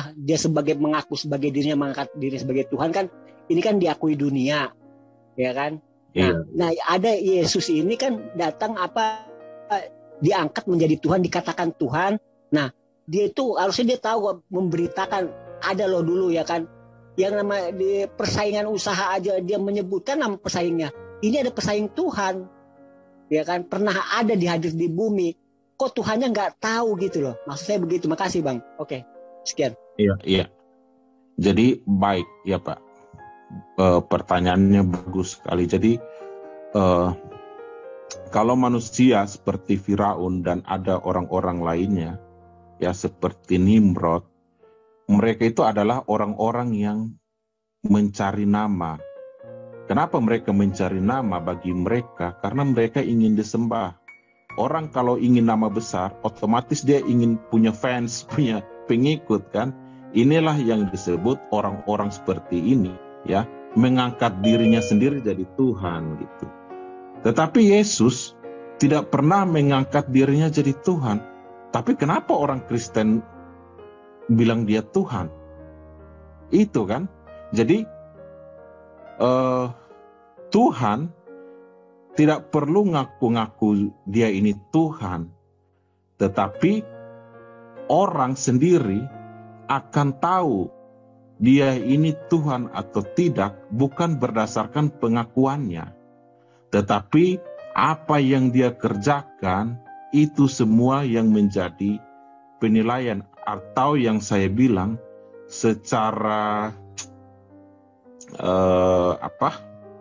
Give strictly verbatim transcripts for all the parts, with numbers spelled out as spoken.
setelah dia sebagai mengaku sebagai dirinya mengangkat diri sebagai Tuhan kan, ini kan diakui dunia, ya kan? Nah, Iya. nah ada Yesus ini kan datang apa diangkat menjadi Tuhan, dikatakan Tuhan. Nah, dia itu harusnya dia tahu memberitakan ada loh dulu ya kan, yang nama di persaingan usaha aja dia menyebutkan nama pesaingnya. Ini ada pesaing Tuhan, ya kan? Pernah ada di hadir di bumi. Kok Tuhannya nggak tahu gitu loh? Maksud saya begitu. Makasih Bang. Oke, sekian. Iya, iya. Jadi baik ya Pak. E, pertanyaannya bagus sekali. Jadi e, kalau manusia seperti Firaun dan ada orang-orang lainnya, ya seperti Nimrod, mereka itu adalah orang-orang yang mencari nama. Kenapa mereka mencari nama? Bagi mereka, karena mereka ingin disembah. Orang kalau ingin nama besar, otomatis dia ingin punya fans, punya pengikut kan. Inilah yang disebut orang-orang seperti ini, ya, mengangkat dirinya sendiri jadi Tuhan gitu. Tetapi Yesus tidak pernah mengangkat dirinya jadi Tuhan. Tapi kenapa orang Kristen bilang dia Tuhan? Itu kan. Jadi uh, Tuhan tidak perlu ngaku-ngaku dia ini Tuhan. Tetapi orang sendiri akan tahu dia ini Tuhan atau tidak bukan berdasarkan pengakuannya. Tetapi apa yang dia kerjakan itu semua yang menjadi penilaian, atau yang saya bilang secara uh, apa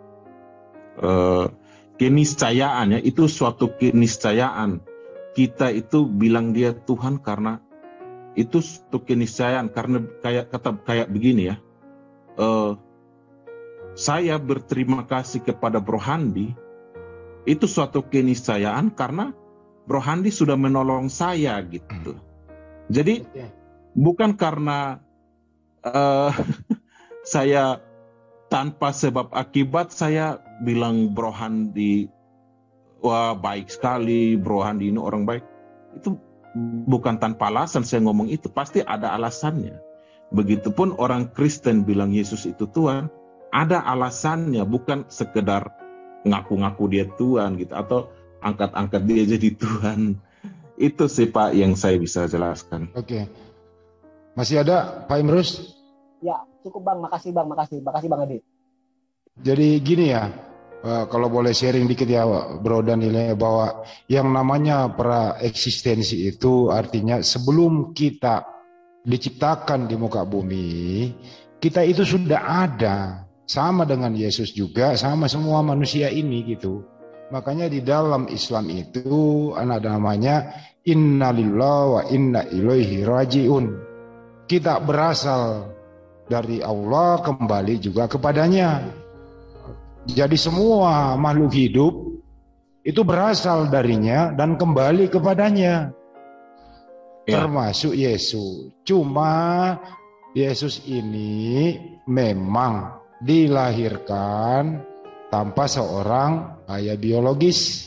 uh, keniscayaannya itu suatu keniscayaan. Kita itu bilang dia Tuhan karena itu suatu keniscayaan, karena kayak kata kayak begini ya. Uh, saya berterima kasih kepada Bro Handi, itu suatu keniscayaan karena Bro Handi sudah menolong saya gitu. Jadi bukan karena uh, saya tanpa sebab akibat saya bilang Bro Handi wah baik sekali, Bro Handi ini orang baik. Itu bukan tanpa alasan saya ngomong itu, pasti ada alasannya. Begitupun orang Kristen bilang Yesus itu Tuhan, ada alasannya, bukan sekedar ngaku-ngaku dia Tuhan gitu atau angkat-angkat dia jadi Tuhan. Itu sih Pak yang saya bisa jelaskan. Oke. Masih ada Pak Imrus? Ya, cukup Bang, makasih Bang, makasih. Makasih Bang Adi. Jadi gini ya, kalau boleh sharing dikit ya Bro Daniel, bahwa yang namanya pra eksistensi itu artinya sebelum kita diciptakan di muka bumi, kita itu sudah ada. Sama dengan Yesus juga, sama semua manusia ini gitu. Makanya di dalam Islam itu ada namanya Inna lillahi wa inna ilaihi raji'un. Kita berasal dari Allah, kembali juga kepadanya. Jadi semua makhluk hidup itu berasal darinya dan kembali kepadanya. Ya. Termasuk Yesus. Cuma Yesus ini memang dilahirkan tanpa seorang ayah biologis.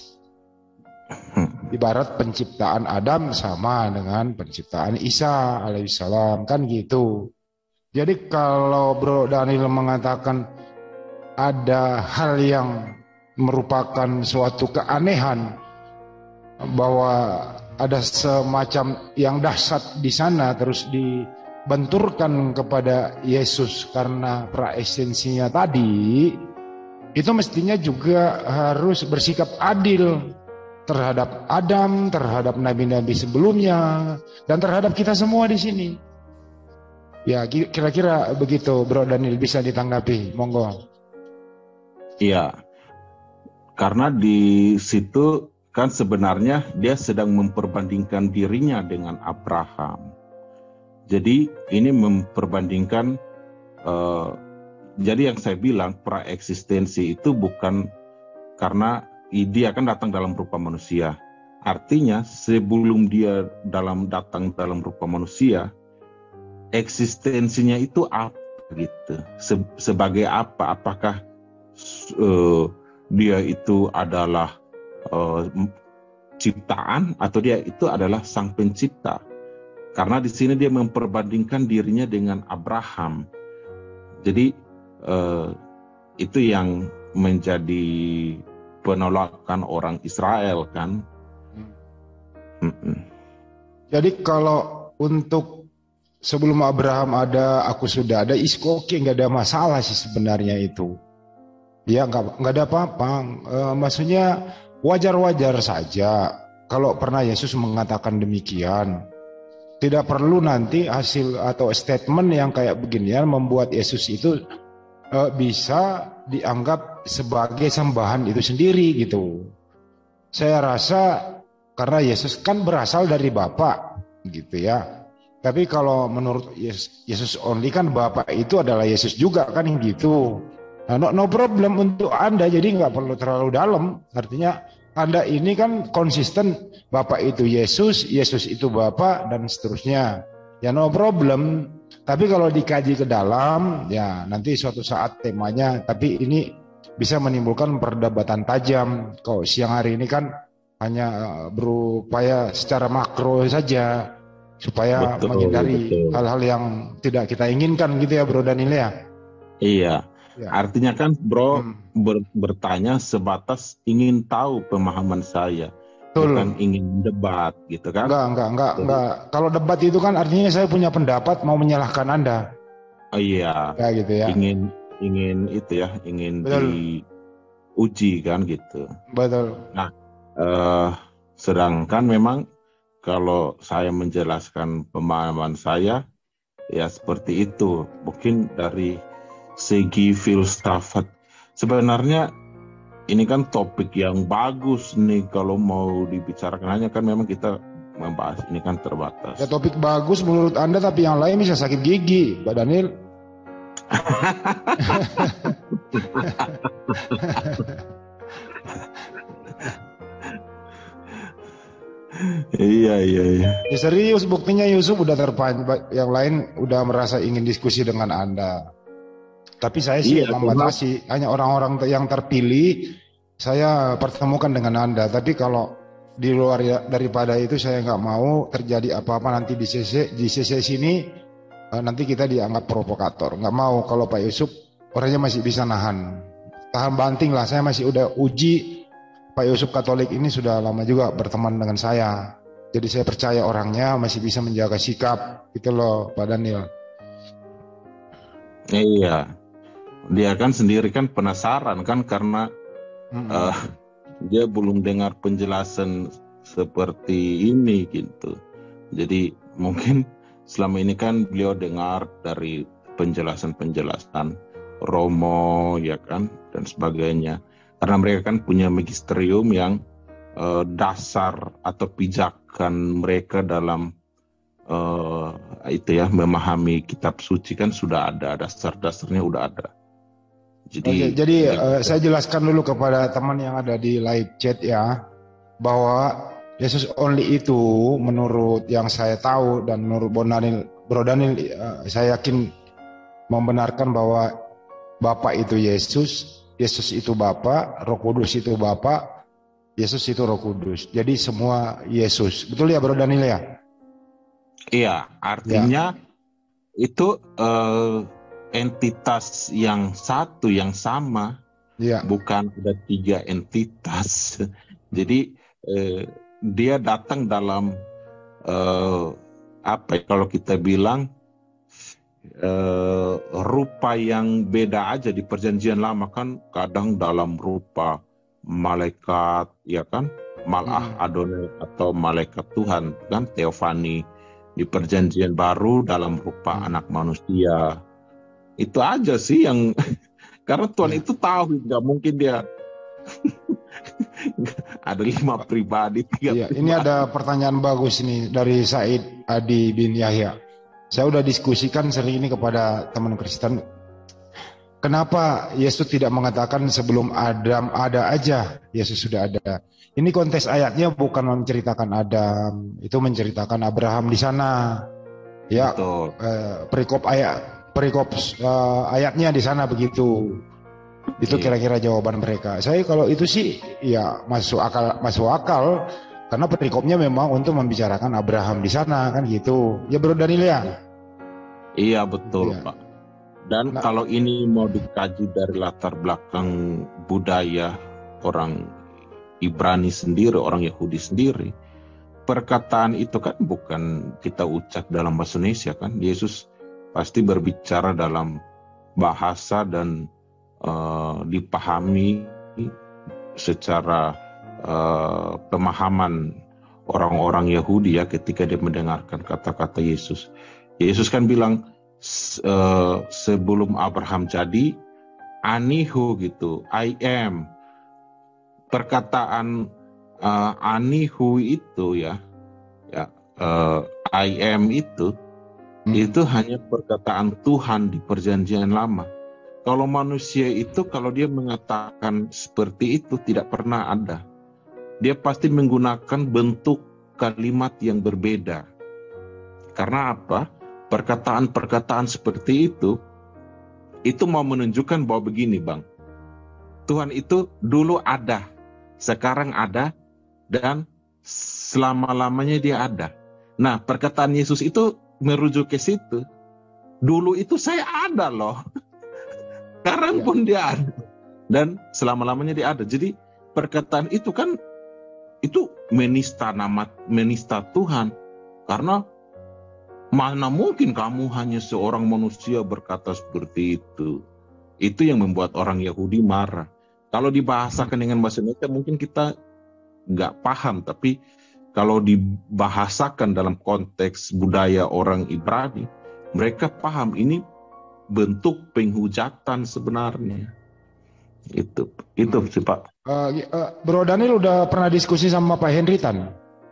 Ibarat penciptaan Adam sama dengan penciptaan Isa alaihissalam, kan gitu. Jadi kalau Bro Daniel mengatakan ada hal yang merupakan suatu keanehan, bahwa ada semacam yang dahsyat di sana terus dibenturkan kepada Yesus karena praesensinya tadi, itu mestinya juga harus bersikap adil terhadap Adam, terhadap nabi-nabi sebelumnya, dan terhadap kita semua di sini. Ya, kira-kira begitu Bro Daniel, bisa ditanggapi, monggo. Iya, karena di situ kan sebenarnya dia sedang memperbandingkan dirinya dengan Abraham. Jadi ini memperbandingkan, uh, jadi yang saya bilang praeksistensi itu bukan karena dia akan datang dalam rupa manusia. Artinya sebelum dia dalam datang dalam rupa manusia, eksistensinya itu apa gitu? Se- sebagai apa? Apakah uh, dia itu adalah uh, ciptaan atau dia itu adalah sang pencipta? karena di sini dia memperbandingkan dirinya dengan Abraham. Jadi eh, itu yang menjadi penolakan orang Israel kan. Hmm. Jadi kalau untuk sebelum Abraham ada, aku sudah ada, is oke, nggak ada masalah sih sebenarnya itu. Ya nggak nggak ada apa-apa. E, maksudnya wajar-wajar saja kalau pernah Yesus mengatakan demikian. Tidak perlu nanti hasil atau statement yang kayak beginian membuat Yesus itu e, bisa dianggap sebagai sembahan itu sendiri gitu. Saya rasa karena Yesus kan berasal dari Bapa gitu ya. Tapi kalau menurut Yesus only kan Bapa itu adalah Yesus juga kan gitu. Nah, no, no problem untuk Anda, jadi nggak perlu terlalu dalam. Artinya Anda ini kan konsisten, Bapak itu Yesus, Yesus itu Bapa, dan seterusnya. Ya no problem. Tapi kalau dikaji ke dalam, ya nanti suatu saat temanya, tapi ini bisa menimbulkan perdebatan tajam. Kok siang hari ini kan hanya berupaya secara makro saja, supaya betul, menghindari hal-hal yang tidak kita inginkan gitu ya Bro Daniel ya. Iya. Ya. Artinya kan bro hmm. ber, bertanya sebatas ingin tahu pemahaman saya, betul. Bukan ingin debat gitu kan? Enggak, enggak, enggak, enggak. Kalau debat itu kan artinya saya punya pendapat mau menyalahkan Anda. Oh iya. Ya gitu ya. Ingin ingin itu ya, ingin betul. Diuji kan gitu. Betul. Nah, eh, sedangkan memang kalau saya menjelaskan pemahaman saya ya seperti itu, mungkin dari segi filsafat. Sebenarnya ini kan topik yang bagus nih kalau mau dibicarakan, hanya kan memang kita membahas ini kan terbatas. Ya topik bagus menurut Anda, tapi yang lain bisa sakit gigi, Pak Daniel. Iya iya iya. Ya, serius, buktinya Yusuf udah terpanjang, yang lain udah merasa ingin diskusi dengan Anda. Tapi saya sih iya, membatasi, hanya orang-orang yang terpilih saya pertemukan dengan Anda. Tapi kalau di luar ya, daripada itu saya nggak mau terjadi apa-apa nanti di sesi di sesi sini nanti kita dianggap provokator. Nggak mau. Kalau Pak Yusuf orangnya masih bisa nahan, tahan banting lah. Saya masih udah uji. Pak Yusuf Katolik ini sudah lama juga berteman dengan saya, jadi saya percaya orangnya masih bisa menjaga sikap gitu loh Pak Daniel. Iya. Dia kan sendiri kan penasaran kan karena mm-hmm. uh, dia belum dengar penjelasan seperti ini gitu. Jadi mungkin selama ini kan beliau dengar dari penjelasan-penjelasan Romo ya kan dan sebagainya. Karena mereka kan punya magisterium yang uh, dasar atau pijakan mereka dalam uh, itu ya memahami kitab suci kan sudah ada, dasar-dasarnya udah ada. Oke, Jadi, jadi uh, saya jelaskan dulu kepada teman yang ada di live chat ya, bahwa Yesus only itu menurut yang saya tahu dan menurut Bro Daniel, Bro Daniel uh, saya yakin membenarkan bahwa Bapa itu Yesus, Yesus itu Bapa, Roh Kudus itu Bapa, Yesus itu Roh Kudus. Jadi semua Yesus. Betul ya Bro Daniel ya? Iya, artinya ya. Itu uh, entitas yang satu yang sama, ya. Bukan ada tiga entitas. Jadi eh, dia datang dalam eh, apa kalau kita bilang eh, rupa yang beda aja. Di Perjanjian Lama kan kadang dalam rupa malaikat, ya kan, malah hmm. Adonai atau malaikat Tuhan kan, teofani. Di Perjanjian Baru dalam rupa hmm. anak manusia. Itu aja sih yang karena Tuhan ya. Itu tahu nggak mungkin dia ada lima pribadi tiga ya, pribadi. Ini ada pertanyaan bagus nih dari Said Adi bin Yahya. Saya udah diskusikan sering ini kepada teman Kristen. Kenapa Yesus tidak mengatakan sebelum Adam ada aja, Yesus sudah ada. Ini konteks ayatnya bukan menceritakan Adam, itu menceritakan Abraham di sana. Ya, eh, perikop ayat perikop uh, ayatnya di sana begitu. Itu kira-kira jawaban mereka. Saya kalau itu sih ya masuk akal, masuk akal karena perikopnya memang untuk membicarakan Abraham di sana kan gitu. Ya Bro Daniel ya. Iya betul Iya. Pak. Dan Nah, kalau ini mau dikaji dari latar belakang budaya orang Ibrani sendiri, orang Yahudi sendiri, perkataan itu kan bukan kita ucap dalam bahasa Indonesia kan. Yesus pasti berbicara dalam bahasa dan uh, dipahami secara uh, pemahaman orang-orang Yahudi ya ketika dia mendengarkan kata-kata Yesus. Yesus kan bilang uh, sebelum Abraham jadi, anihu gitu, I am. Perkataan uh, anihu itu ya, ya uh, I am itu, hmm. itu hanya perkataan Tuhan di Perjanjian Lama. Kalau manusia itu, kalau dia mengatakan seperti itu tidak pernah ada. Dia pasti menggunakan bentuk kalimat yang berbeda. Karena apa? Perkataan-perkataan seperti itu, itu mau menunjukkan bahwa begini Bang, Tuhan itu dulu ada, sekarang ada, dan selama-lamanya dia ada. Nah, perkataan Yesus itu merujuk ke situ. Dulu itu saya ada loh. Sekarang pun dia ada. Dan selama-lamanya dia ada. Jadi perkataan itu kan, itu menista nama, menista Tuhan. Karena mana mungkin kamu hanya seorang manusia berkata seperti itu. Itu yang membuat orang Yahudi marah. Kalau dibahasakan dengan bahasa Indonesia mungkin kita nggak paham. Tapi kalau dibahasakan dalam konteks budaya orang Ibrani, mereka paham ini bentuk penghujatan sebenarnya. Itu itu sih Pak. Uh, uh, Bro Daniel udah pernah diskusi sama Pak Henry Tan?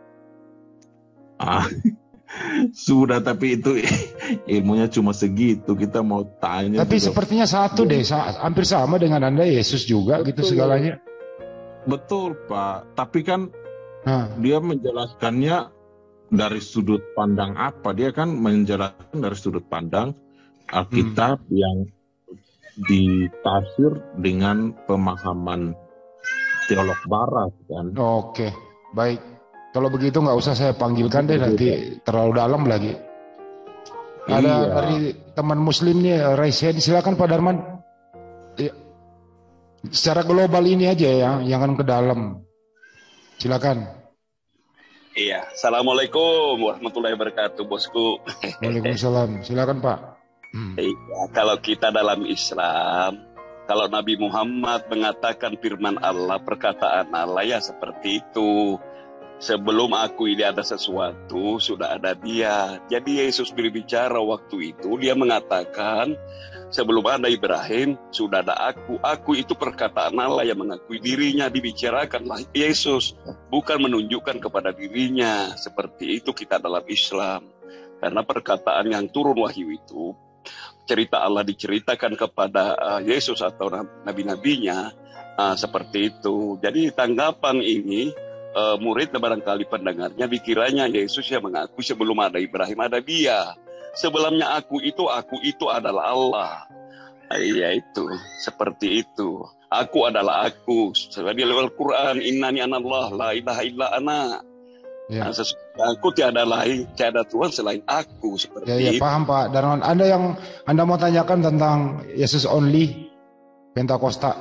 Ah, sudah, tapi itu ilmunya cuma segitu. Kita mau tanya. Tapi juga. Sepertinya satu deh, sa- hampir sama dengan Anda, Yesus juga. Betul. Gitu segalanya. Betul Pak. Tapi kan nah. dia menjelaskannya dari sudut pandang apa? Dia kan menjelaskan dari sudut pandang Alkitab hmm. yang ditafsir dengan pemahaman teolog Barat kan. Oke, baik. Kalau begitu nggak usah saya panggilkan deh, nanti terlalu dalam lagi. Ada iya. Dari teman Muslim nih, Raisen, silakan Pak Darman. Ya. Secara global ini aja ya, jangan ke dalam. Silakan. Iya, Assalamualaikum warahmatullahi wabarakatuh, bosku. Waalaikumsalam. Silakan Pak. Hmm. Iya, kalau kita dalam Islam, kalau Nabi Muhammad mengatakan firman Allah, perkataan Allah ya seperti itu. Sebelum aku ini ada sesuatu, sudah ada dia. Jadi Yesus berbicara waktu itu, dia mengatakan, sebelum ada Ibrahim, sudah ada aku. Aku itu perkataan Allah yang mengakui dirinya, dibicarakanlah Yesus. Bukan menunjukkan kepada dirinya. Seperti itu kita dalam Islam. Karena perkataan yang turun wahyu itu, cerita Allah diceritakan kepada uh, Yesus atau nabi-nabinya, uh, seperti itu. Jadi tanggapan ini, Uh, murid barangkali pendengarnya dikiranya Yesus yang mengaku sebelum ada Ibrahim ada dia. Sebelumnya aku itu, aku itu adalah Allah. Iya itu, seperti itu. Aku adalah aku. Seperti dalam Al-Quran, innani anallah, la ilaha illa ana. Ya. Nah, aku tiada lain, tiada Tuhan selain aku. Seperti ya, ya, itu. Paham Pak. Dan Anda yang Anda mau tanyakan tentang Yesus only, Pentakosta.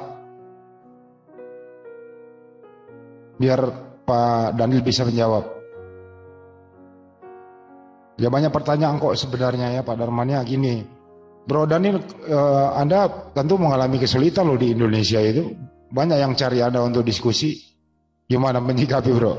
Biar Pak Daniel bisa menjawab. Ya banyak pertanyaan kok sebenarnya ya Pak Darmannya gini. Bro Daniel, eh, Anda tentu mengalami kesulitan loh di Indonesia itu. Banyak yang cari Anda untuk diskusi. Gimana menyikapi Bro?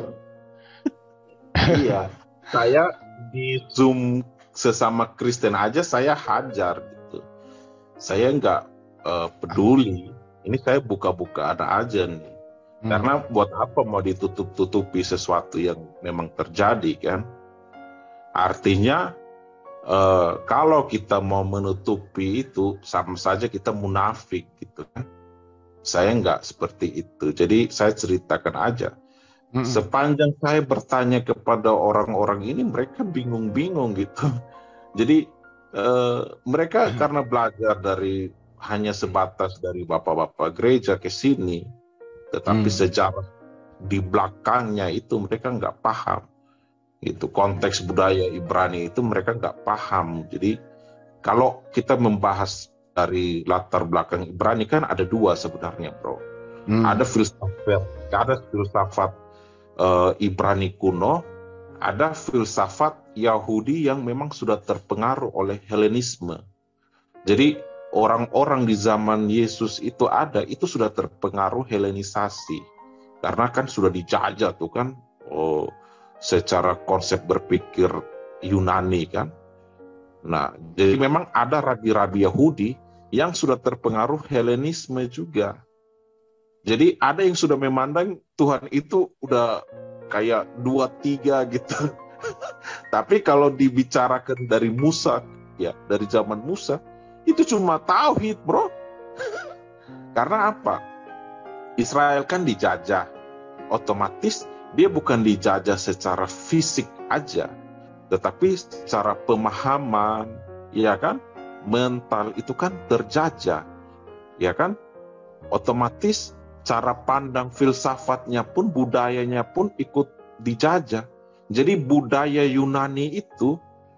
Iya, saya di Zoom sesama Kristen aja saya hajar gitu. Saya nggak uh, peduli. Ini saya buka-buka ada aja nih. Karena buat apa mau ditutup-tutupi sesuatu yang memang terjadi kan? Artinya uh, kalau kita mau menutupi itu sama saja kita munafik gitu kan? Saya nggak seperti itu. Jadi saya ceritakan aja. Mm-hmm. Sepanjang saya bertanya kepada orang-orang ini, mereka bingung-bingung gitu. Jadi uh, mereka mm-hmm. karena belajar dari hanya sebatas dari bapak-bapak gereja ke sini. Tetapi hmm. sejarah di belakangnya itu mereka nggak paham. Itu konteks budaya Ibrani itu mereka nggak paham. Jadi kalau kita membahas dari latar belakang Ibrani kan ada dua sebenarnya, bro. Hmm. Ada filsafat, ada filsafat uh, Ibrani kuno, ada filsafat Yahudi yang memang sudah terpengaruh oleh Helenisme. Jadi orang-orang di zaman Yesus itu ada, itu sudah terpengaruh Helenisasi. Karena kan sudah dijajah tuh kan, oh, secara konsep berpikir Yunani kan. Nah, jadi memang ada rabi-rabi Yahudi yang sudah terpengaruh Helenisme juga. Jadi ada yang sudah memandang Tuhan itu udah kayak dua tiga gitu. Tapi kalau dibicarakan dari Musa, ya dari zaman Musa, itu cuma tauhid, bro. Karena apa? Israel kan dijajah. Otomatis dia bukan dijajah secara fisik aja, tetapi secara pemahaman, ya kan, mental itu kan terjajah, ya kan. Otomatis cara pandang filsafatnya pun, budayanya pun ikut dijajah. Jadi budaya Yunani itu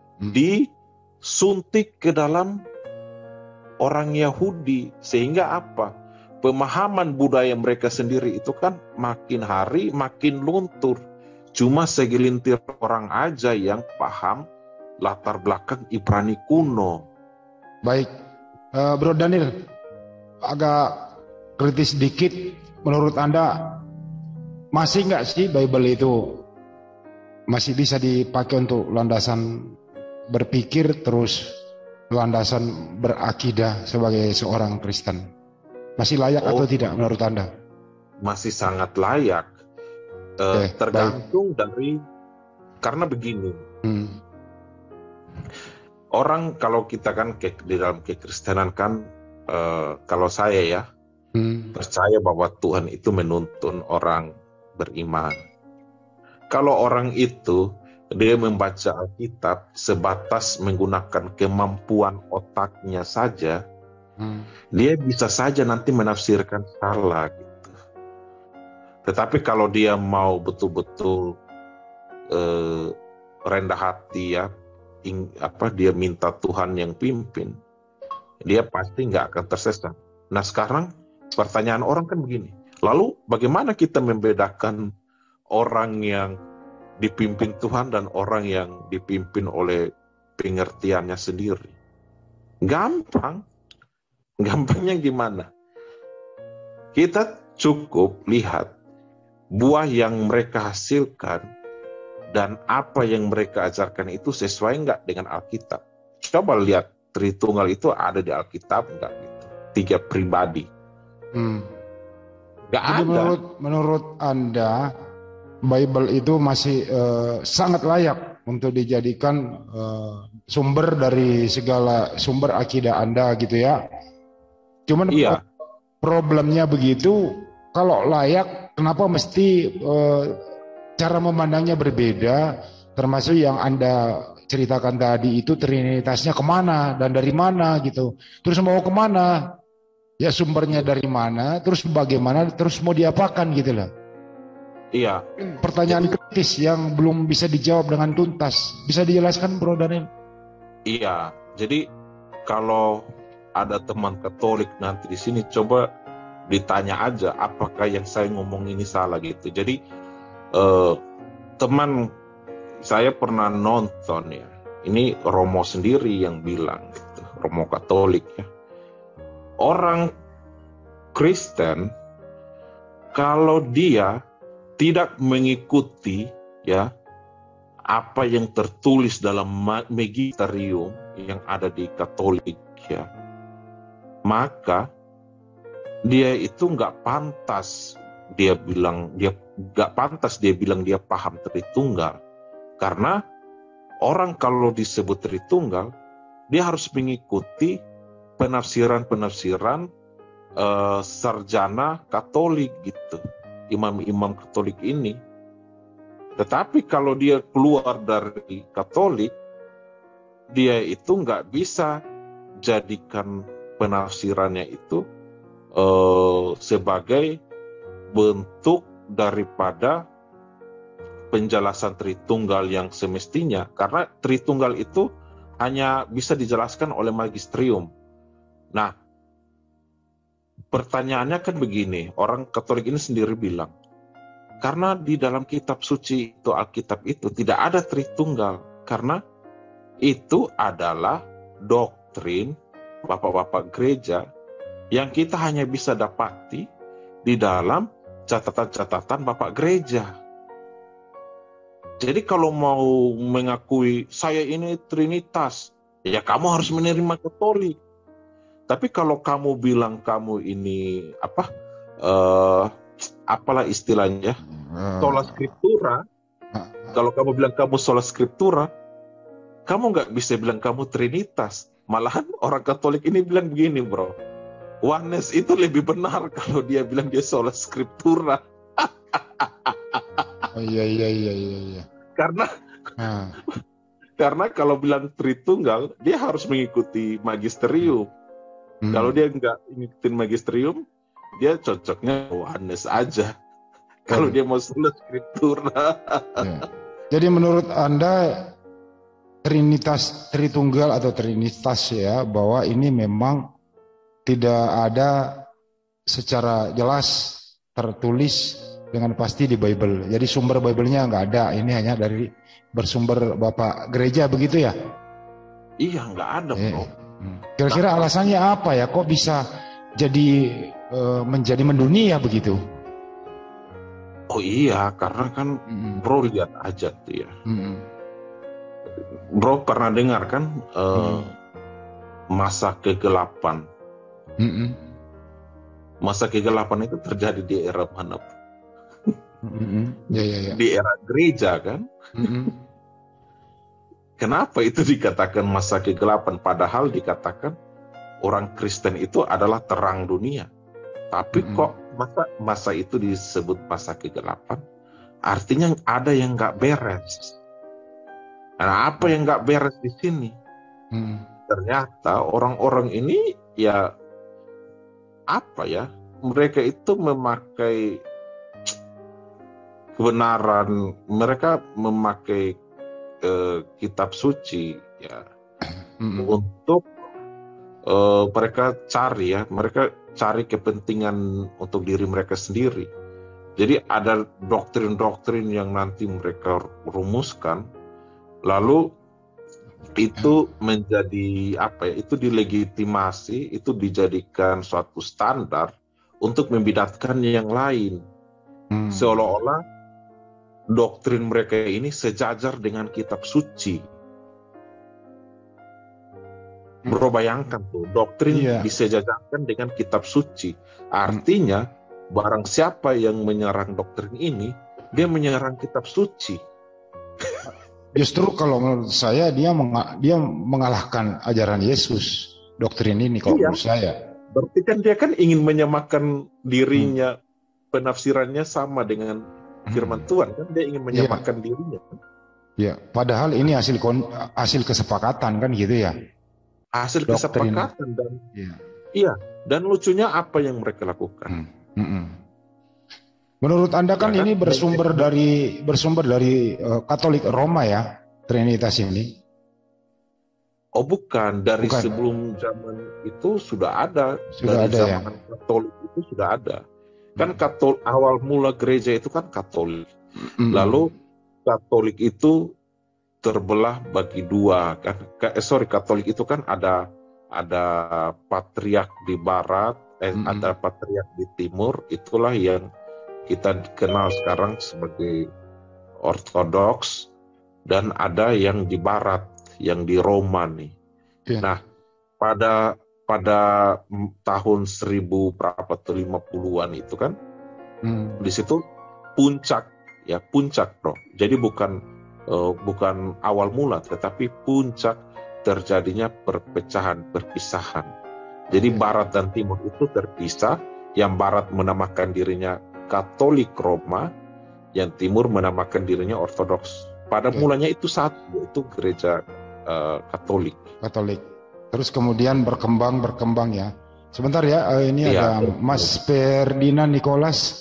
disuntik ke dalam orang Yahudi, sehingga apa? Pemahaman budaya mereka sendiri itu kan makin hari makin luntur. Cuma segelintir orang aja yang paham latar belakang Ibrani kuno. Baik, uh, Bro Daniel, agak kritis sedikit. Menurut Anda, masih nggak sih Bible itu masih bisa dipakai untuk landasan berpikir, terus landasan berakidah sebagai seorang Kristen? Masih layak oh, atau tidak menurut Anda? Masih sangat layak. Uh, okay, tergantung baik. dari, karena begini. Hmm. Orang kalau kita kan ke, di dalam kekristenan kan, uh, kalau saya ya, hmm. percaya bahwa Tuhan itu menuntun orang beriman. Kalau orang itu, dia membaca Alkitab sebatas menggunakan kemampuan otaknya saja, Hmm. dia bisa saja nanti menafsirkan salah gitu. Tetapi kalau dia mau betul-betul eh, rendah hati ya, ing, apa dia minta Tuhan yang pimpin, dia pasti nggak akan tersesat. Nah sekarang pertanyaan orang kan begini, lalu bagaimana kita membedakan orang yang dipimpin Tuhan dan orang yang dipimpin oleh pengertiannya sendiri? Gampang. Gampangnya gimana? Kita cukup lihat buah yang mereka hasilkan dan apa yang mereka ajarkan itu sesuai nggak dengan Alkitab. Coba lihat Tritunggal itu ada di Alkitab nggak gitu? Tiga pribadi. Hmm. Nggak ada. Menurut, menurut Anda, Bible itu masih uh, sangat layak untuk dijadikan uh, sumber dari segala sumber akidah Anda gitu ya? Cuman iya. Problemnya begitu, kalau layak, kenapa mesti uh, cara memandangnya berbeda, termasuk yang Anda ceritakan tadi itu trinitasnya kemana dan dari mana gitu. Terus mau kemana? Ya sumbernya dari mana, terus bagaimana, terus mau diapakan gitu lah. Iya. Pertanyaan kritis yang belum bisa dijawab dengan tuntas. Bisa dijelaskan Bro Daniel? Iya, jadi kalau ada teman Katolik nanti di sini, coba ditanya aja apakah yang saya ngomong ini salah gitu. Jadi eh, teman saya pernah nonton ya, ini Romo sendiri yang bilang gitu, Romo Katolik ya. Orang Kristen kalau dia tidak mengikuti ya apa yang tertulis dalam Magisterium yang ada di Katolik ya, maka dia itu nggak pantas dia bilang dia nggak pantas dia bilang dia paham Tritunggal, karena orang kalau disebut Tritunggal dia harus mengikuti penafsiran-penafsiran uh, sarjana Katolik gitu, imam-imam Katolik ini. Tetapi kalau dia keluar dari Katolik, dia itu nggak bisa jadikan penafsirannya itu uh, sebagai bentuk daripada penjelasan Tritunggal yang semestinya, karena Tritunggal itu hanya bisa dijelaskan oleh magisterium. Nah, pertanyaannya kan begini, orang Katolik ini sendiri bilang, karena di dalam kitab suci itu, Alkitab itu tidak ada Tritunggal, karena itu adalah doktrin bapak-bapak gereja yang kita hanya bisa dapati di dalam catatan-catatan bapak gereja. Jadi kalau mau mengakui saya ini Trinitas, ya kamu harus menerima Katolik. Tapi kalau kamu bilang kamu ini apa, uh, apalah istilahnya, sola scriptura. Kalau kamu bilang kamu sola scriptura, kamu nggak bisa bilang kamu Trinitas. Malahan orang Katolik ini bilang begini, bro. Oneness itu lebih benar kalau dia bilang dia sola scriptura. Oh, iya iya iya iya iya. Karena ah. karena kalau bilang Tritunggal dia harus mengikuti magisterium. Hmm. Kalau dia nggak ngikutin magisterium, dia cocoknya Yohanes aja. Kalau dia mau sola scriptura. Ya. Jadi menurut Anda Trinitas, Tritunggal atau Trinitas ya, bahwa ini memang tidak ada secara jelas tertulis dengan pasti di Bible. Jadi sumber Bible-nya nggak ada. Ini hanya dari bersumber Bapak Gereja begitu ya? Iya, nggak ada, bro. Eh. Kira-kira nah, alasannya apa ya? Kok bisa jadi e, menjadi mendunia begitu? Oh iya, karena kan mm-hmm. bro lihat aja tuh ya. Mm-hmm. Bro pernah dengar kan e, mm-hmm. masa kegelapan? Mm-hmm. Masa kegelapan itu terjadi di era mana? Mm-hmm. Ya, ya, ya. Di era gereja kan. Mm-hmm. Kenapa itu dikatakan masa kegelapan, padahal dikatakan orang Kristen itu adalah terang dunia. Tapi mm-hmm. kok masa masa itu disebut masa kegelapan? Artinya ada yang nggak beres. Nah, apa yang nggak beres di sini? Mm. Ternyata orang-orang ini ya apa ya? Mereka itu memakai kebenaran, mereka memakai uh, kitab suci ya mm-hmm. untuk uh, mereka cari ya, mereka cari kepentingan untuk diri mereka sendiri. Jadi ada doktrin-doktrin yang nanti mereka rumuskan, lalu itu menjadi apa ya? Itu dilegitimasi, itu dijadikan suatu standar untuk membedakan yang lain, hmm. seolah-olah doktrin mereka ini sejajar dengan kitab suci. Bro, bayangkan tuh, doktrin yeah. disejajarkan dengan kitab suci. Artinya, barang siapa yang menyerang doktrin ini, dia menyerang kitab suci. Justru kalau menurut saya, dia meng- dia mengalahkan ajaran Yesus, doktrin ini kalau iya. menurut saya. Berarti kan dia kan ingin menyamakan dirinya, hmm. penafsirannya sama dengan firman Tuhan, kan dia ingin menyamakan ya. dirinya. Ya, padahal ini hasil kon, hasil kesepakatan kan gitu ya. Hasil doktrin. Kesepakatan dan ya. iya, dan lucunya apa yang mereka lakukan. Hmm. Hmm. Menurut Anda kan ya, ini kan? bersumber dari bersumber dari uh, Katolik Roma ya, Trinitas ini. Oh bukan, dari bukan. Sebelum zaman itu sudah ada, sudah dari ada zaman ya? Katolik itu sudah ada. Kan Katolik, awal mula gereja itu kan Katolik. Mm. Lalu Katolik itu terbelah bagi dua kan. Eh, sorry, Katolik itu kan ada ada patriark di barat, eh, mm. ada patriark di timur. Itulah yang kita kenal sekarang sebagai Ortodoks, dan ada yang di barat, yang di Roma nih. Yeah. Nah, pada pada tahun seribu berapa tuh lima puluhan itu kan hmm. di situ puncak ya puncak bro. Jadi bukan uh, bukan awal mula, tetapi puncak terjadinya perpecahan, perpisahan. Jadi hmm. barat dan timur itu terpisah. Yang barat menamakan dirinya Katolik Roma, yang timur menamakan dirinya Ortodoks. Pada hmm. mulanya itu satu, yaitu gereja uh, Katolik. Katolik. Terus kemudian berkembang berkembang ya. Sebentar ya, ini iya, ada Mas Ferdinand Nicholas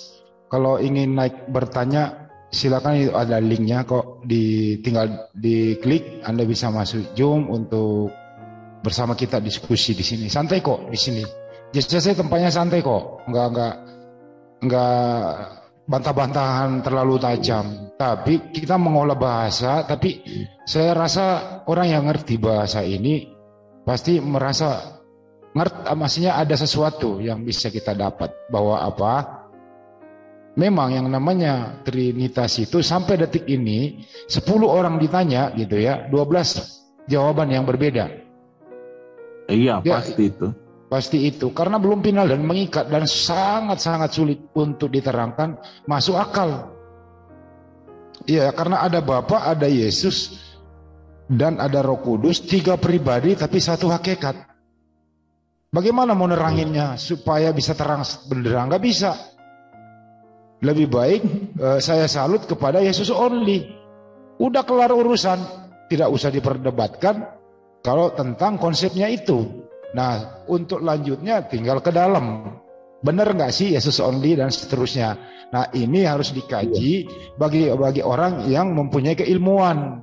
kalau ingin naik bertanya, silakan, itu ada linknya kok, di tinggal diklik, Anda bisa masuk Zoom untuk bersama kita diskusi di sini. Santai kok di sini. Jadi saya tempatnya santai kok, nggak nggak nggak bantah-bantahan terlalu tajam. Tapi kita mengolah bahasa, tapi saya rasa orang yang ngerti bahasa ini pasti merasa ngerti, maksudnya ada sesuatu yang bisa kita dapat, bahwa apa? Memang yang namanya Trinitas itu sampai detik ini sepuluh orang ditanya gitu ya, dua belas jawaban yang berbeda. Iya, Ya, pasti itu. pasti itu karena belum final dan mengikat dan sangat-sangat sulit untuk diterangkan masuk akal. Iya, karena ada Bapa, ada Yesus, dan ada Roh Kudus, tiga pribadi tapi satu hakikat. Bagaimana mau neranginnya supaya bisa terang benderang? Gak bisa. Lebih baik eh, saya salut kepada Yesus only. Udah kelar urusan, tidak usah diperdebatkan kalau tentang konsepnya itu. Nah, untuk lanjutnya tinggal ke dalam. Benar nggak sih Yesus only dan seterusnya. Nah, ini harus dikaji bagi bagi orang yang mempunyai keilmuan.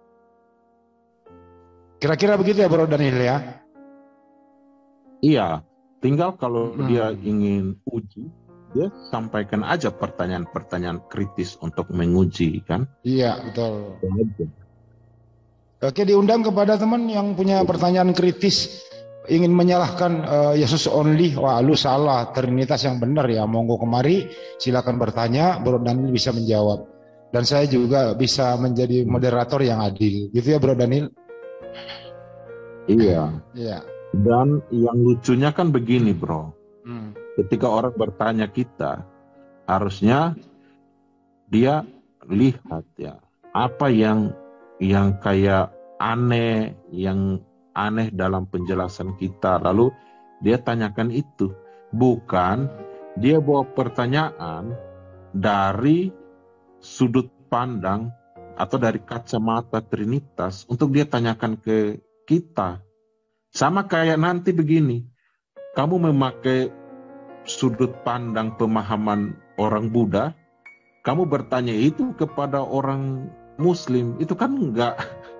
Kira-kira begitu ya Bro Daniel ya? Iya, tinggal kalau Hmm. dia ingin uji, dia sampaikan aja pertanyaan-pertanyaan kritis untuk menguji, kan? Iya, betul. Itu aja. Oke, diundang kepada teman yang punya pertanyaan kritis, ingin menyalahkan eh, Yesus only, wah lu salah, Trinitas yang benar ya, monggo kemari, silakan bertanya, Bro Daniel bisa menjawab. Dan saya juga bisa menjadi moderator yang adil, gitu ya Bro Daniel? Iya. Iya. Dan yang lucunya kan begini, bro. Hmm. Ketika orang bertanya kita, harusnya dia lihat ya apa yang yang kayak aneh, yang aneh dalam penjelasan kita. Lalu dia tanyakan itu, bukan dia bawa pertanyaan dari sudut pandang atau dari kacamata Trinitas untuk dia tanyakan ke kita. Sama kayak nanti begini, kamu memakai sudut pandang pemahaman orang Buddha, kamu bertanya itu kepada orang Muslim, itu kan enggak,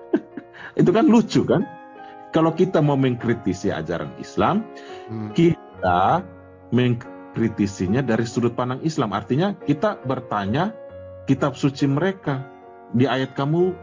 itu kan lucu kan? Kalau kita mau mengkritisi ajaran Islam, Hmm. kita mengkritisinya dari sudut pandang Islam. Artinya kita bertanya kitab suci mereka. Di ayat kamu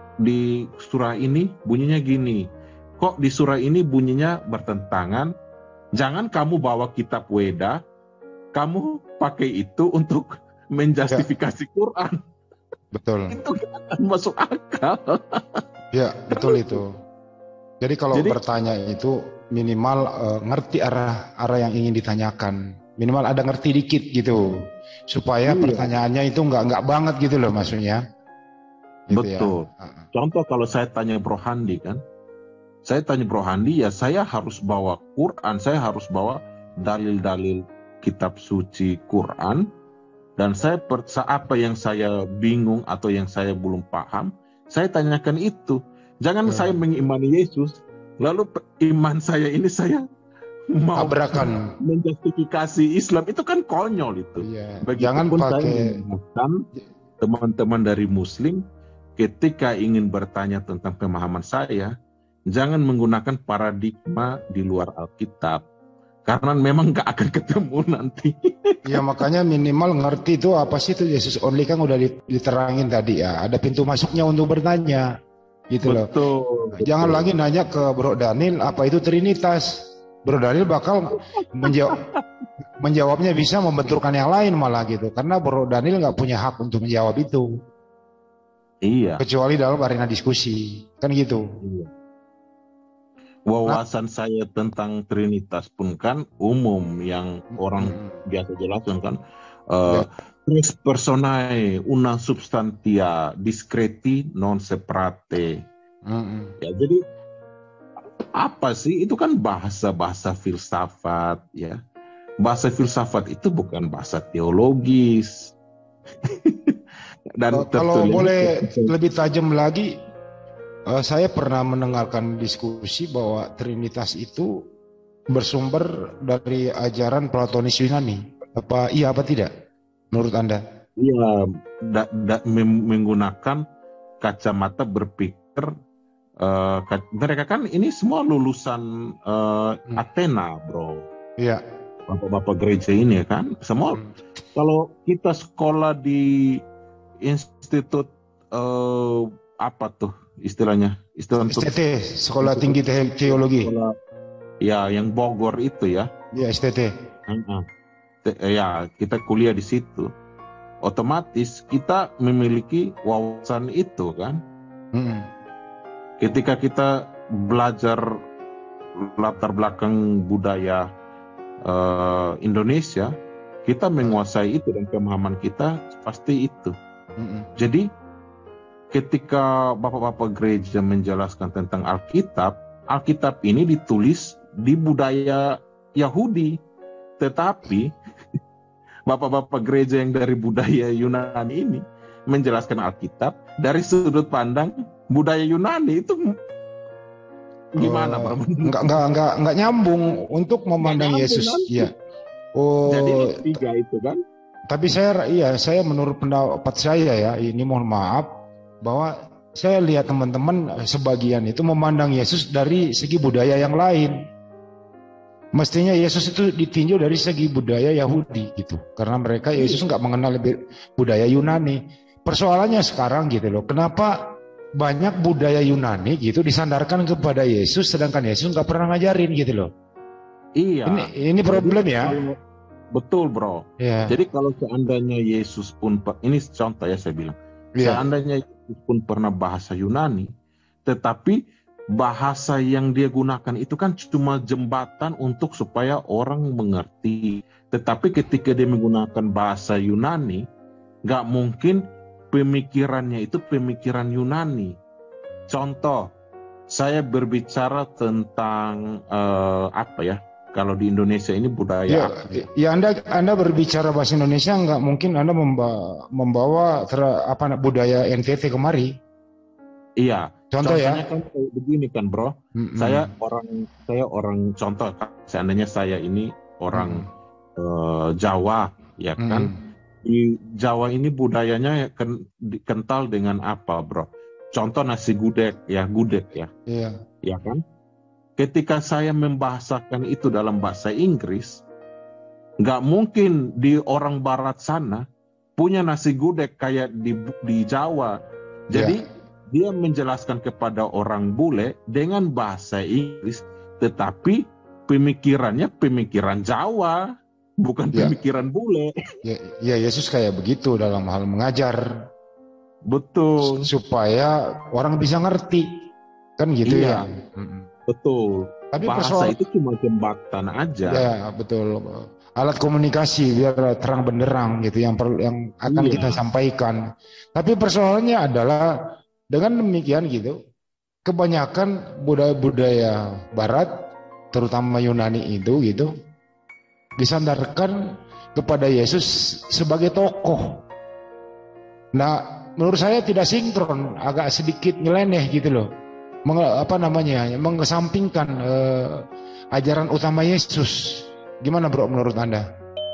di surah ini bunyinya gini. Kok di surah ini bunyinya bertentangan? Jangan kamu bawa kitab Weda, kamu pakai itu untuk menjustifikasi ya. Quran. Betul. Itu akan masuk akal. Ya, betul itu. Jadi kalau Jadi, bertanya itu minimal uh, ngerti arah arah yang ingin ditanyakan. Minimal ada ngerti dikit gitu. Supaya iya. pertanyaannya itu nggak nggak banget gitu loh maksudnya. Gitu betul. Ya. Contoh kalau saya tanya Bro Handi kan, saya tanya Bro Handi, ya saya harus bawa Quran, saya harus bawa dalil-dalil kitab suci Quran, dan saya per, apa yang saya bingung atau yang saya belum paham, saya tanyakan itu. Jangan hmm. saya mengimani Yesus, lalu iman saya ini saya mau tabrakan menjustifikasi Islam, itu kan konyol itu. Iya. Jangan pakai teman-teman dari Muslim ketika ingin bertanya tentang pemahaman saya, jangan menggunakan paradigma di luar Alkitab, karena memang nggak akan ketemu nanti. Ya makanya minimal ngerti itu apa sih itu Yesus only, kan udah diterangin tadi ya. Ada pintu masuknya untuk bertanya, gitu loh. Betul, Jangan betul. lagi nanya ke Bro Daniel apa itu Trinitas. Bro Daniel bakal menjawab, menjawabnya bisa membenturkan yang lain malah gitu, karena Bro Daniel nggak punya hak untuk menjawab itu. Iya. Kecuali dalam arena diskusi, kan gitu. Iya. Wawasan nah, saya tentang Trinitas pun kan umum, yang orang hmm. biasa jelaskan kan, uh, tres personae una substantia discreti non separate. Hmm. Ya, jadi apa sih itu kan bahasa-bahasa filsafat ya. Bahasa filsafat itu bukan bahasa teologis. Dan kalau boleh lebih tajam lagi, Uh, saya pernah mendengarkan diskusi bahwa Trinitas itu bersumber dari ajaran Platonis Yunani. Apa iya apa tidak? menurut Anda? Iya, da, da, mem- menggunakan kacamata berpikir. Uh, mereka kan ini semua lulusan uh, hmm. Athena, bro. Iya. Bapak-bapak gereja ini kan, semua. Hmm. Kalau kita sekolah di institut uh, apa tuh istilahnya? Istilah S T T, Sekolah Tinggi Teologi. Sekolah, ya, yang Bogor itu ya. Iya, S T T. Uh-huh. Ya, kita kuliah di situ. Otomatis kita memiliki wawasan itu kan. Hmm. Ketika kita belajar latar belakang budaya uh, Indonesia, kita menguasai itu dan pemahaman kita pasti itu. Mm-hmm. Jadi ketika bapak-bapak gereja menjelaskan tentang Alkitab, Alkitab ini ditulis di budaya Yahudi, tetapi bapak-bapak gereja yang dari budaya Yunani ini menjelaskan Alkitab dari sudut pandang budaya Yunani. Itu gimana, uh, Bro? Enggak enggak enggak enggak nyambung untuk memandang nyambung, Yesus. Iya. Oh. Jadi tiga itu kan. Tapi saya iya, saya menurut pendapat saya ya, ini mohon maaf bahwa saya lihat teman-teman sebagian itu memandang Yesus dari segi budaya yang lain. Mestinya Yesus itu ditinjau dari segi budaya Yahudi gitu. Karena mereka Yesus enggak mengenal lebih budaya Yunani. Persoalannya sekarang gitu loh, kenapa banyak budaya Yunani gitu disandarkan kepada Yesus, sedangkan Yesus nggak pernah ngajarin gitu loh. Iya. Ini, ini problem ya. Betul, bro. Ya. Jadi kalau seandainya Yesus pun, ini contoh ya saya bilang, ya. Seandainya Yesus pun pernah bahasa Yunani, tetapi bahasa yang dia gunakan itu kan cuma jembatan untuk supaya orang mengerti. Tetapi ketika dia menggunakan bahasa Yunani, nggak mungkin pemikirannya itu pemikiran Yunani. Contoh, saya berbicara tentang uh, apa ya? Kalau di Indonesia ini budaya. Ya, ya Anda Anda berbicara bahasa Indonesia, nggak mungkin Anda membawa, membawa ter, apa budaya N T T kemari. Iya. Contoh Contohnya ya. Kan begini kan, bro. Mm-hmm. Saya orang saya orang contoh. Seandainya saya ini orang mm. uh, Jawa, ya kan. Mm. Di Jawa ini budayanya kental dengan apa, bro? Contoh nasi gudeg, ya gudeg ya, iya, ya kan? Ketika saya membahasakan itu dalam bahasa Inggris, nggak mungkin di orang Barat sana punya nasi gudeg kayak di di Jawa. Jadi yeah. dia menjelaskan kepada orang bule dengan bahasa Inggris, tetapi pemikirannya pemikiran Jawa. Bukan ya. Pemikiran bule. Ya, ya Yesus kayak begitu dalam hal mengajar. Betul. Supaya orang bisa ngerti. Kan gitu iya. ya. Betul. Tapi bahasa persoal... itu cuma jembatan aja. Ya betul. Alat komunikasi biar terang benderang gitu yang perlu yang akan iya. kita sampaikan. Tapi persoalannya adalah dengan demikian gitu, kebanyakan budaya-budaya Barat, terutama Yunani itu gitu, disandarkan kepada Yesus sebagai tokoh. Nah, menurut saya tidak sinkron, agak sedikit nyeleneh gitu loh. Meng, apa namanya? mengesampingkan eh, ajaran utama Yesus. Gimana, Bro, menurut Anda?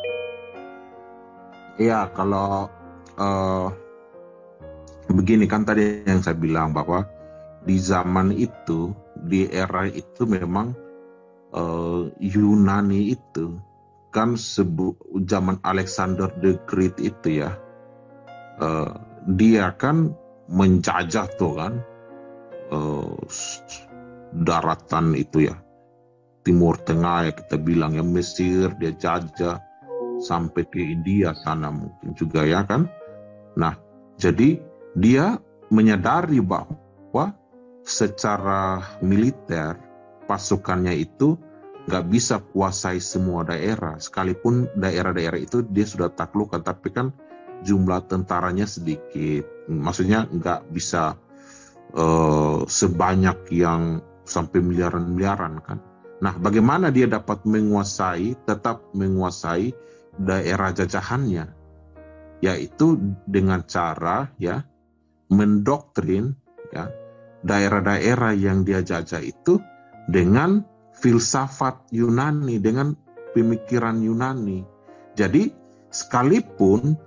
Iya, kalau uh, begini kan tadi yang saya bilang bahwa di zaman itu, di era itu memang uh, Yunani itu kan sebu, zaman Alexander the Great itu ya, uh, dia kan menjajah tuh kan uh, daratan itu ya, Timur Tengah ya kita bilang ya, Mesir dia jajah sampai ke India sana mungkin juga ya kan. Nah jadi dia menyadari bahwa secara militer pasukannya itu nggak bisa kuasai semua daerah, sekalipun daerah-daerah itu dia sudah taklukkan, tapi kan jumlah tentaranya sedikit, maksudnya nggak bisa uh, sebanyak yang sampai miliaran-miliaran kan. Nah, bagaimana dia dapat menguasai, tetap menguasai daerah jajahannya? Yaitu dengan cara ya mendoktrin ya daerah-daerah yang dia jajah itu dengan filsafat Yunani, dengan pemikiran Yunani. Jadi sekalipun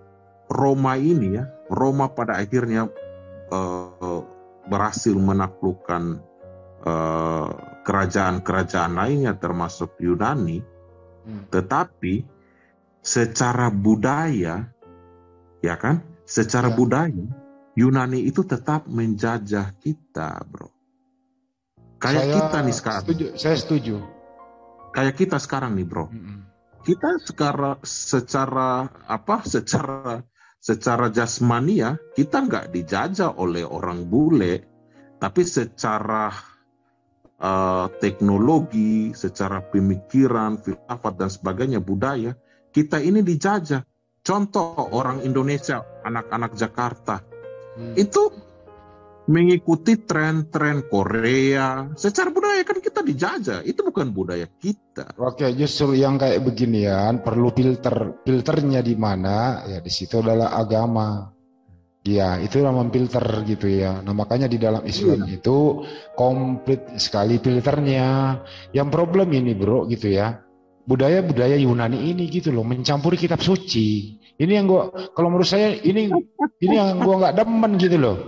Roma ini ya, Roma pada akhirnya uh, berhasil menaklukkan uh, kerajaan-kerajaan lainnya termasuk Yunani, hmm. tetapi secara budaya, ya kan, secara ya. budaya Yunani itu tetap menjajah kita, bro. Kayak saya kita nih sekarang. Setuju, saya setuju. Kayak kita sekarang nih, bro. Mm-hmm. Kita secara secara apa? Secara secara jasmani ya, kita nggak dijajah oleh orang bule, tapi secara uh, teknologi, secara pemikiran, filsafat dan sebagainya, budaya, kita ini dijajah. Contoh orang Indonesia, anak-anak Jakarta, hmm. itu mengikuti tren-tren Korea. Secara budaya kan kita dijajah, itu bukan budaya kita. Oke, justru yang kayak beginian perlu filter. Filternya di mana? Ya di situ adalah agama. Ya, itu yang memfilter gitu ya. Nah, makanya di dalam Islam hmm. itu komplit sekali filternya. Yang problem ini, bro, gitu ya. Budaya-budaya Yunani ini gitu loh, mencampuri kitab suci. Ini yang gua, kalau menurut saya ini ini yang gua nggak demen gitu loh.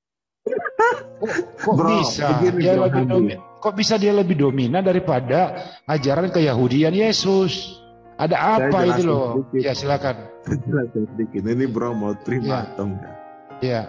Kok, kok Bro, bisa dia bro, lebih domin, kok bisa dia lebih dominan daripada ajaran keyahudian Yesus? Ada apa itu loh? Sedikit. Ya silakan. Jelasin sedikit. Ini bro mau terima atau enggak? Ya.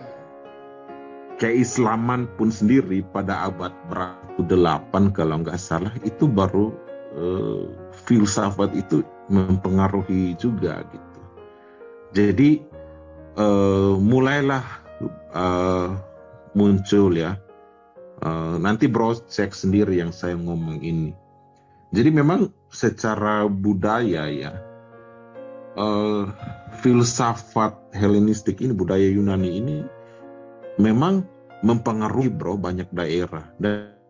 Keislaman pun sendiri pada abad berapa delapan kalau nggak salah itu baru uh, filsafat itu mempengaruhi juga gitu. Jadi uh, mulailah uh, muncul ya. Uh, nanti bro cek sendiri yang saya ngomong ini. Jadi memang secara budaya ya, uh, filsafat Helenistik ini, budaya Yunani ini memang mempengaruhi bro banyak daerah. Dan